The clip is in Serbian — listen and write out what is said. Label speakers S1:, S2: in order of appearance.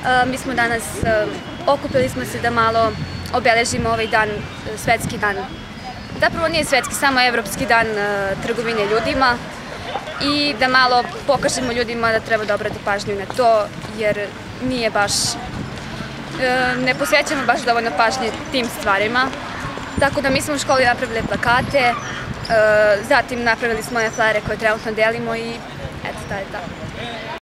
S1: Mi smo danas, okupili smo se da malo obeležimo ovaj dan, svetski dan. Zapravo nije svetski, samo evropski dan trgovine ljudima i da malo pokažemo ljudima da treba da obrati pažnju na to, jer nije baš, ne posvećamo baš dovoljno pažnje tim stvarima. Tako da mi smo u školi napravili plakate, zatim napravili smo one flajere koje trenutno delimo i eto, to je to.